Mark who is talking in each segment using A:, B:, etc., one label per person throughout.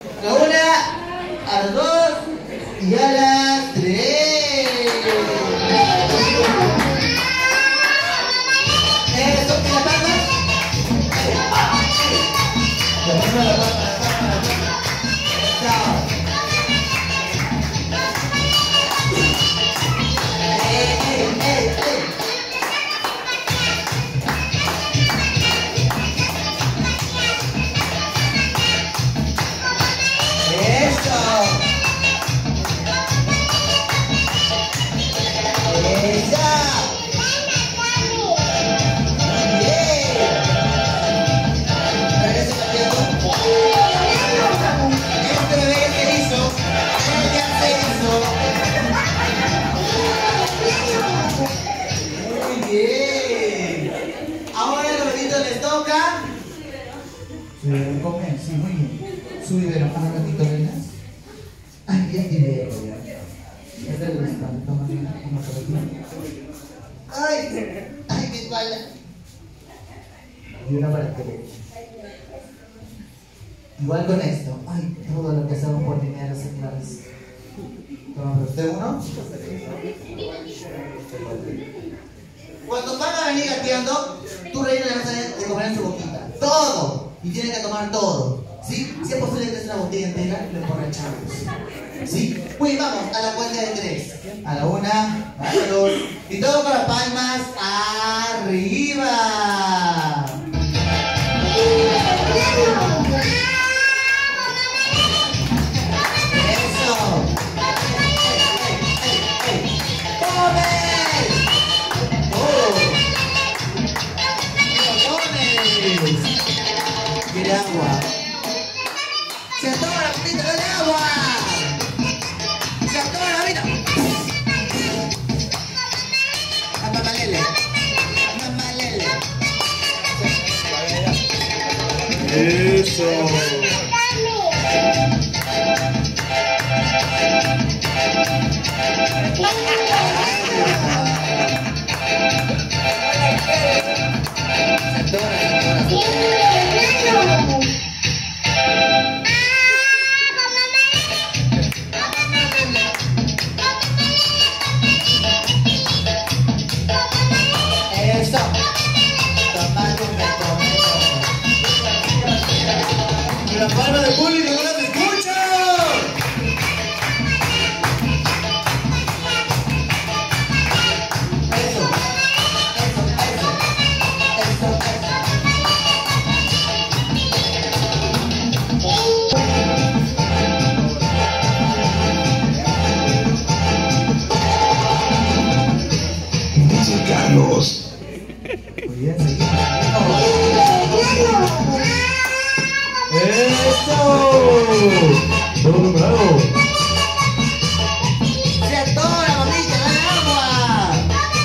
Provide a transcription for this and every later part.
A: A la una, a las dos y a las tres. Eso, que la palma. La palma, la palma. Chao. Come, sí, muy bien. Su biberón, un ratito, venas. Ay, bien, biberón, ya. Es de gusta, toma bien, toma por aquí. Ay, mi espalda. Y una para que igual con esto. Ay, todo lo que hacemos por dinero, señores. Toma, pero usted uno. Cuando van a venir gateando, tú reina le vas a dar de comer en su boquita. Todo. Y tienen que tomar todo, ¿sí? Si es posible que es una botella entera, lo emborrachamos, ¿sí? Muy bien, vamos a la cuenta de 3. A la 1, a la 2. Y todo con las palmas arriba. Eso. ¡Come! ¡Oh! ¡Quiere agua! ¡Se atora la pupita con agua! ¡Se atora la vida! ¡Mamalele! ¡Mamalele!
B: ¡Eso! La palma del público no las escucho. Eso. Carlos. Muy bien, seguimos. ¡Eso! ¡Todo logrado!
A: ¡Se atora, mamita! ¡Dale agua!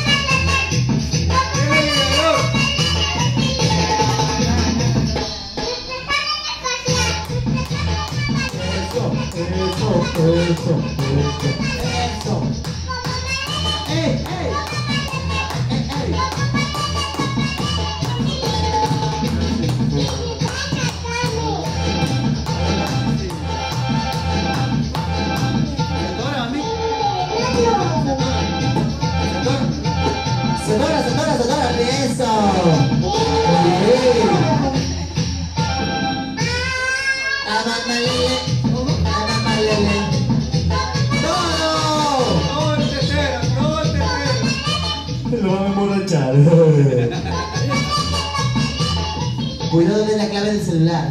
A: Eso. ¡Ey! Se dora, eso. Amamalele. Todo.
B: Lo van a emborrachar.
A: Cuidado de la clave del celular.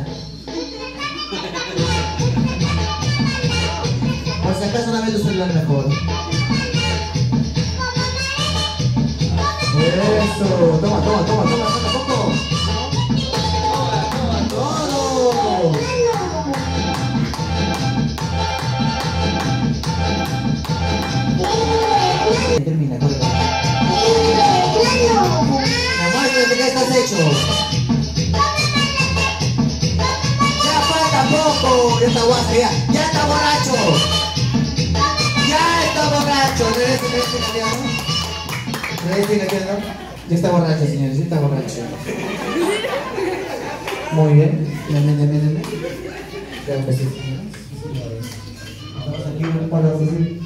A: Por si acaso dame tu celular mejor. Eso, toma, poco. Todo. Termina, corre. Muéstrate que estás hecho. Ya falta poco. Ya está guaso, ya está borracho. Ya está borracho. Ya está borracho, señores, ya está borracho. Muy bien. Deme. Ya, pues, sí. Vamos aquí un par de veces.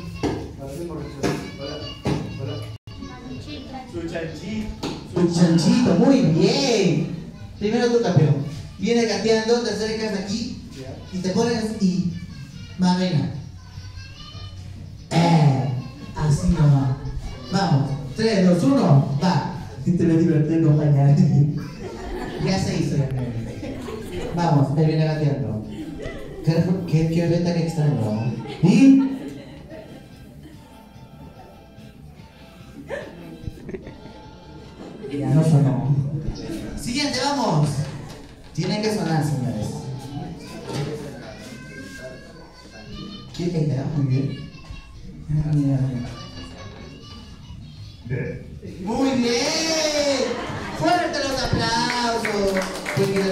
B: Su chanchito.
A: Un chanchito, muy bien. Primero tú, campeón. Viene gateando, te acercas aquí y te pones y. Magdalena. Así nomás. Vamos. 3, 2, 1, va. Y te lo divertí, compañera. Ya se hizo, ya. Vamos, él viene gateando. Qué violeta que extraño. ¿Y? Ya no sonó. Siguiente, vamos. Tiene que sonar, señores. ¿Qué caerá? Muy bien. Mira. Muy bien. Fuerte los aplausos. Porque